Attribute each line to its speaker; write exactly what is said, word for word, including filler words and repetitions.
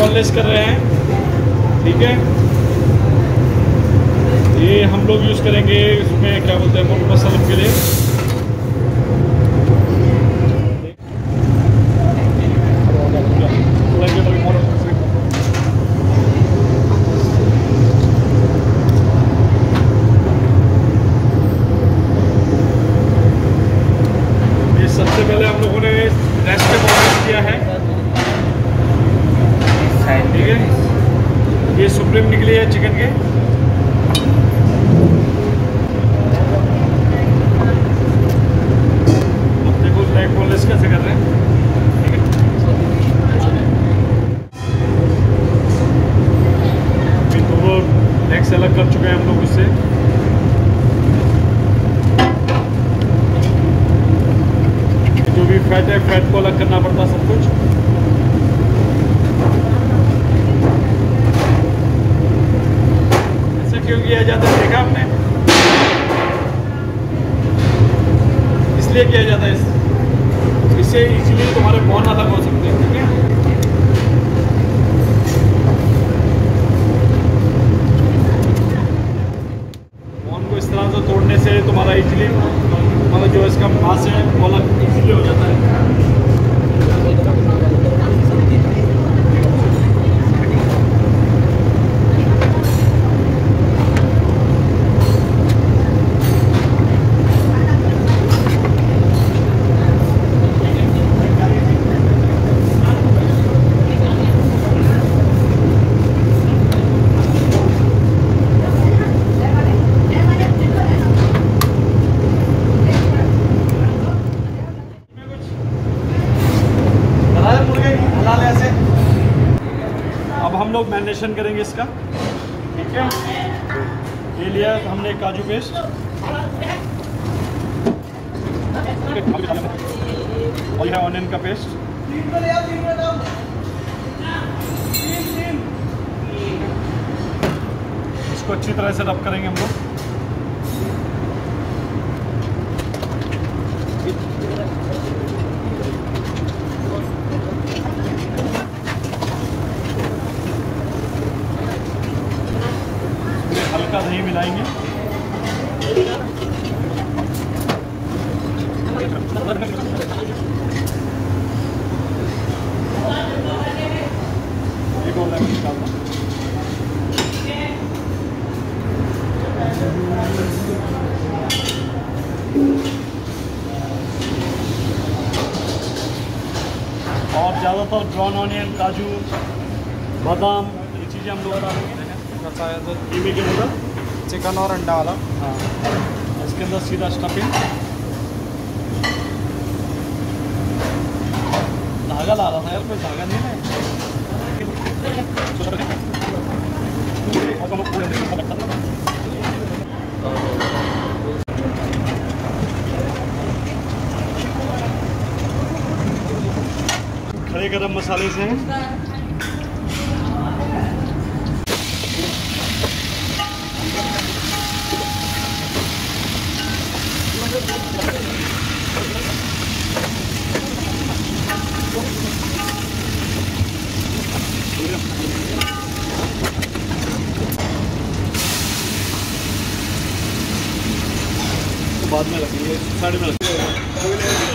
Speaker 1: Boneless कर रहे हैं, ठीक है। ये हम लोग यूज़ करेंगे इसमें क्या बोलते हैं मोट मसलन के लिए। सबसे पहले हम लोगों ने रेस्ट पे बॉनलेस किया है, ठीक है। ये सुप्रीम निकली है चिकन के। अब देखो लेग बॉनलेस कैसे कर रहे हैं, ठीक है। अभी तो वो लेग से अलग कर चुके हैं हम लोग इससे। जो भी फैट है फैट को अलग करना पड़ता सब कुछ। ऐसा क्यों किया जाता है देखा आपने? इसलिए किया जाता है, इस इससे इजीली तुम्हारे बोन अलग हो सकते हैं, ठीक है। बोन को इस तरह से तोड़ने से तुम्हारा इजीली मतलब जो इसका मांस है वो अलग इजीली हो जाता है। अब हम लोग मैरिनेशन करेंगे इसका, ठीक है। ये लिया हमने काजू पेस्ट, और यह ऑनियन का पेस्ट, इसको अच्छी तरह से रब करेंगे हम लोग। हल्का दही मिलाएंगे, एक और लेमन निकालना। और ज़्यादातर ब्राउन ऑनियन, काजू, बादाम, ये चीज़ें हम लोग डालेंगे। कीमे के अंदर
Speaker 2: चिकन और अंडा वाला,
Speaker 1: हाँ, इसके अंदर सीधा स्टफिंग। धागा ला रहा था यार, कोई धागा नहीं है। खड़े गरम मसाले से बाद में रखेंगे, साइड में रखेंगे।